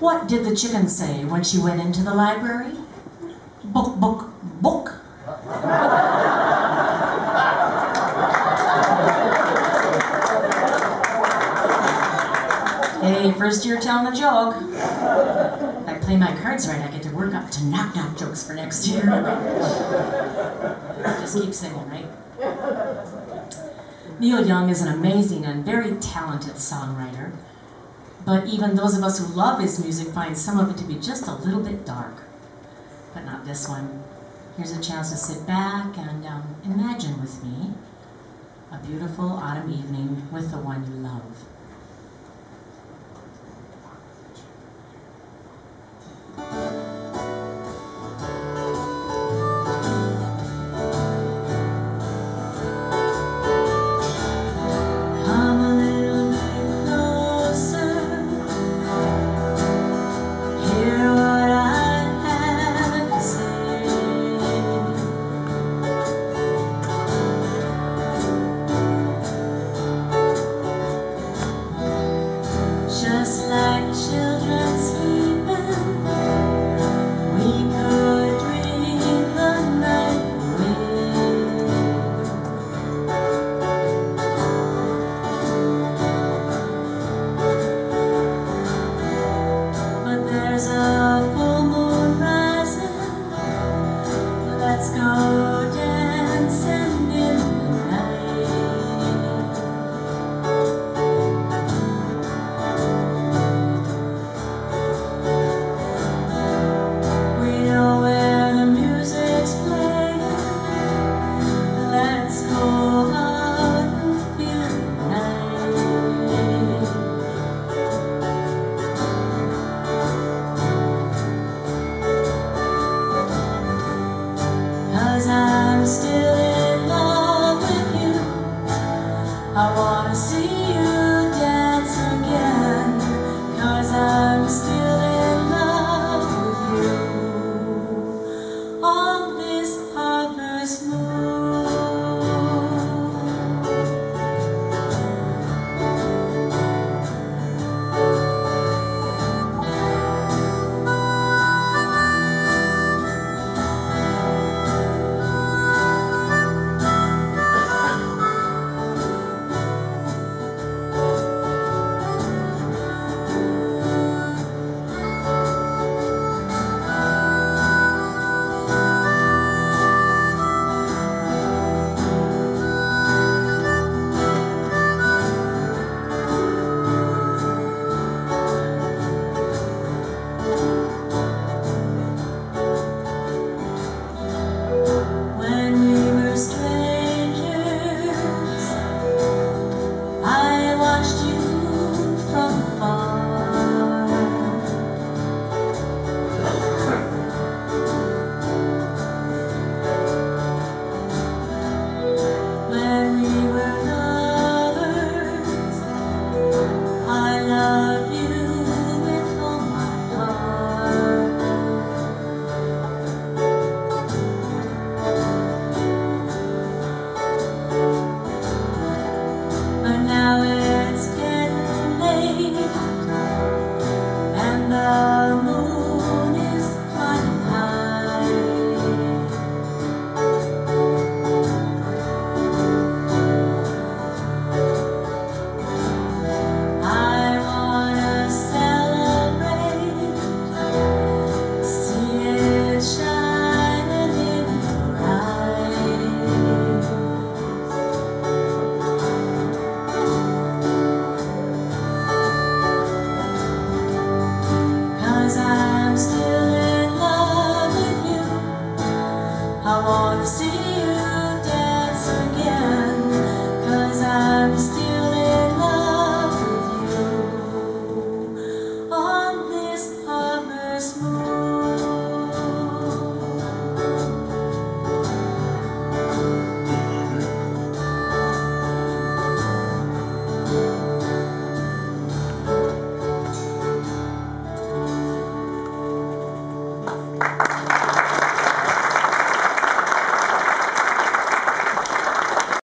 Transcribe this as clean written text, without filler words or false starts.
What did the chicken say when she went into the library? Book, book, book. Hey, first year telling a joke. If I play my cards right, I get to work up to knock-knock jokes for next year. Just keep singing, right? Neil Young is an amazing and very talented songwriter, but even those of us who love his music find some of it to be just a little bit dark. But not this one. Here's a chance to sit back and imagine with me a beautiful autumn evening with the one you love. Just like children sleeping, we could dream the night away. But there's a full moon rising, let's go dancing in the night. I'm still in love with you. I wanna see you dance again, 'cause I'm still in love with you on this harvest moon. Now it's getting late, and